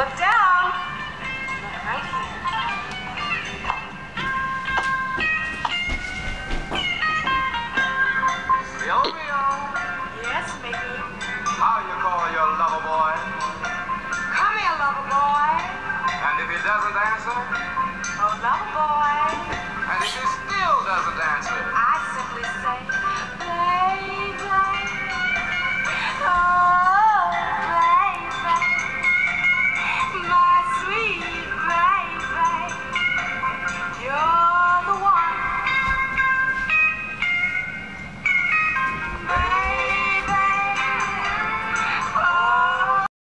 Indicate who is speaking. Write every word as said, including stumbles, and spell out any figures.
Speaker 1: Look down. Look right here.
Speaker 2: Sylvia.
Speaker 1: Yes, Mickey.
Speaker 2: How you call your lover boy?
Speaker 1: Come here, lover boy.
Speaker 2: And if he doesn't answer?
Speaker 1: Oh, lover boy.